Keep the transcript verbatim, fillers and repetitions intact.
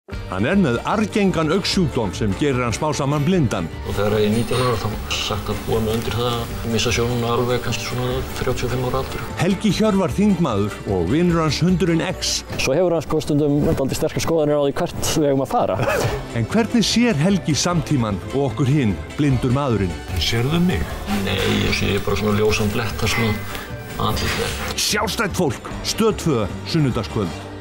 Hann er með arfgengan augnsjúkdóm sem gerir hann smá saman blindan. Og þegar ég er nítján ára þá sagt að búa mig undir það að missa sjónuna alveg kannski svona þrjátíu og fimm ára aldur. Helgi Hjörvar þingmaður og vinur hans hundurinn X. Svo hefur hann sko stundum dálítið sterkar skoðanir á því hvert við eigum að fara. En hvernig sér Helgi samtímann og okkur hinn, blindur maðurinn? Sérðu mig? Nei, ég sé bara svona ljósan blett þar sem andlitið er. Sjálfstætt fólk, Stöð tvö, sunnudagskvöld.